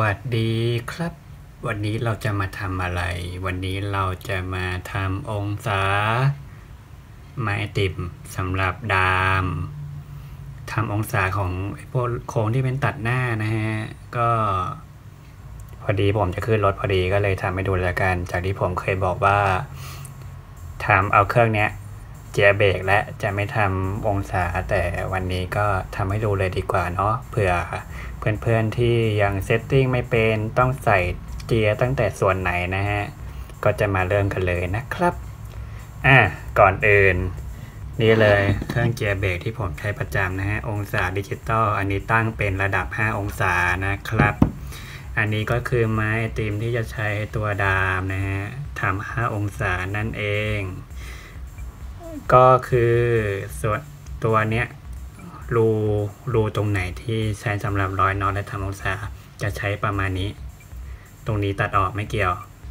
วัสดีครับวันนี้เราจะมาทำอะไรวันนี้เราจะมาทำองศาไม้ไอติมสำหรับดามทำองศาของพวกโค้งที่เป็นตัดหน้านะฮะก็พอดีผมจะขึ้นรถพอดีก็เลยทำให้ดูแล้วกันจากที่ผมเคยบอกว่าทำเอาเครื่องเนี้ยเจียเบรกและจะไม่ทำองศาแต่วันนี้ก็ทำให้ดูเลยดีกว่าเนาะเผื่อเพื่อนๆที่ยังเซตติ้งไม่เป็นต้องใส่เจียตั้งแต่ส่วนไหนนะฮะก็จะมาเริ่มกันเลยนะครับก่อนอื่นนี่เลยเครื่องเจียเบรกที่ผมใช้ประจำนะฮะองศาดิจิตอลอันนี้ตั้งเป็นระดับ5องศานะครับอันนี้ก็คือไม้ไอติมที่จะใช้ตัวดามนะฮะทำ5องศานั่นเองก็คือส่วนตัวเนี้ยรูตรงไหนที่ใช้สำหรับร้อยน็อตและทำองศาจะใช้ประมาณนี้ตรงนี้ตัดออกไม่เกี่ยว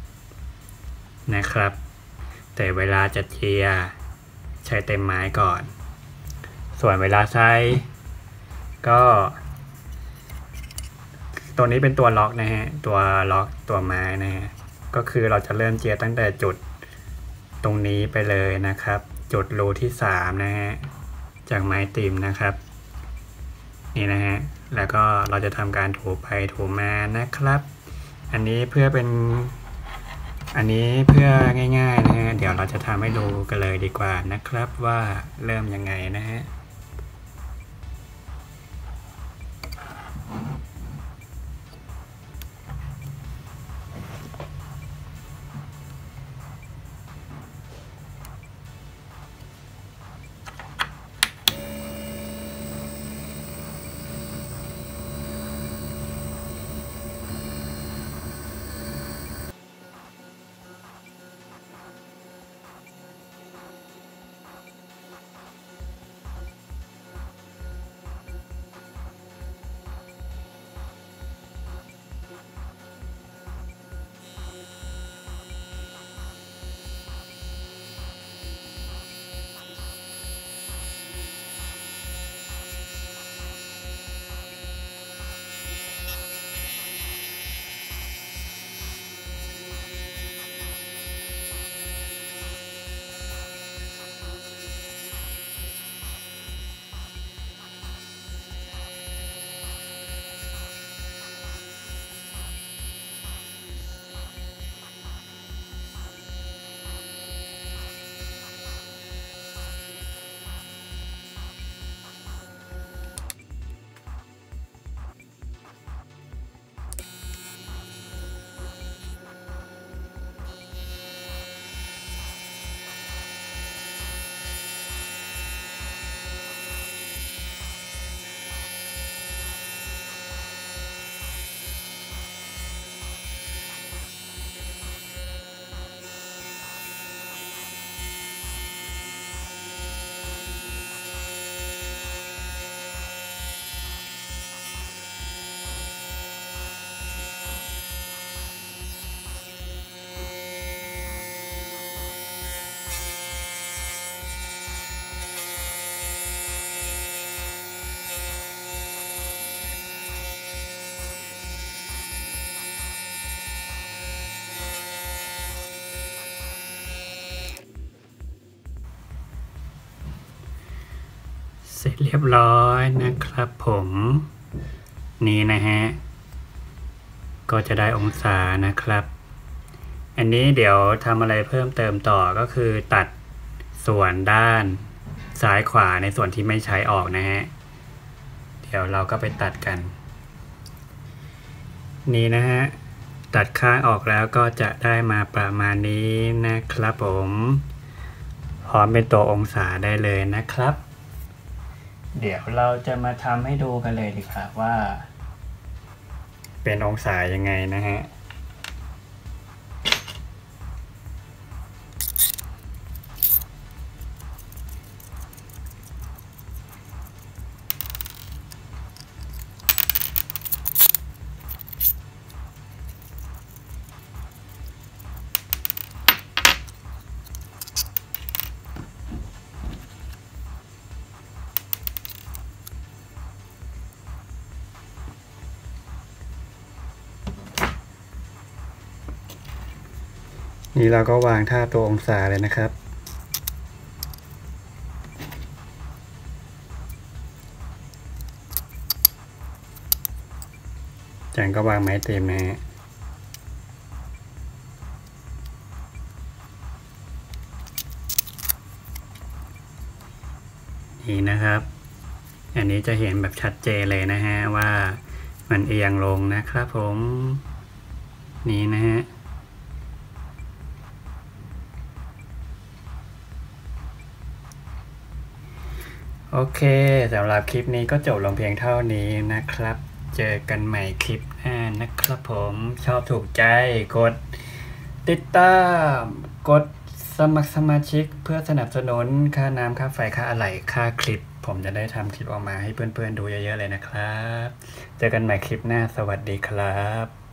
นะครับแต่เวลาจะเจียใช้เต็มไม้ก่อนส่วนเวลาใช้ก็ตัวนี้เป็นตัวล็อกนะฮะตัวล็อกตัวไม้นะฮะก็คือเราจะเริ่มเจียตั้งแต่จุดตรงนี้ไปเลยนะครับจุดรูที่3นะฮะจากไม้ติมนะครับนี่นะฮะแล้วก็เราจะทำการถูไปถูมานะครับอันนี้เพื่อง่ายๆนะฮะเดี๋ยวเราจะทำให้ดูกันเลยดีกว่านะครับว่าเริ่มยังไงนะฮะเสร็จเรียบร้อยนะครับผมนี่นะฮะก็จะได้องศานะครับอันนี้เดี๋ยวทำอะไรเพิ่มเติมต่อก็คือตัดส่วนด้านซ้ายขวาในส่วนที่ไม่ใช้ออกนะฮะเดี๋ยวเราก็ไปตัดกันนี่นะฮะตัดข้างออกแล้วก็จะได้มาประมาณนี้นะครับผมพร้อมเป็นตัวองศาได้เลยนะครับเดี๋ยวเราจะมาทำให้ดูกันเลยดีครับว่าเป็นองศายังไงนะฮะนี่เราก็วางท่าตัวองศาเลยนะครับจากนั้นก็วางไม้เต็มนะฮะนี่นะครับอันนี้จะเห็นแบบชัดเจนเลยนะฮะว่ามันเอียงลงนะครับผมนี่นะฮะโอเคสำหรับคลิปนี้ก็จบลงเพียงเท่านี้นะครับเจอกันใหม่คลิปหน้านะครับผมชอบถูกใจกดติดตามกดสมัครสมาชิกเพื่อสนับสนุนค่าน้ำค่าไฟค่าอะไหล่ค่าคลิปผมจะได้ทำคลิปออกมาให้เพื่อนๆดูเยอะๆเลยนะครับเจอกันใหม่คลิปหน้าสวัสดีครับ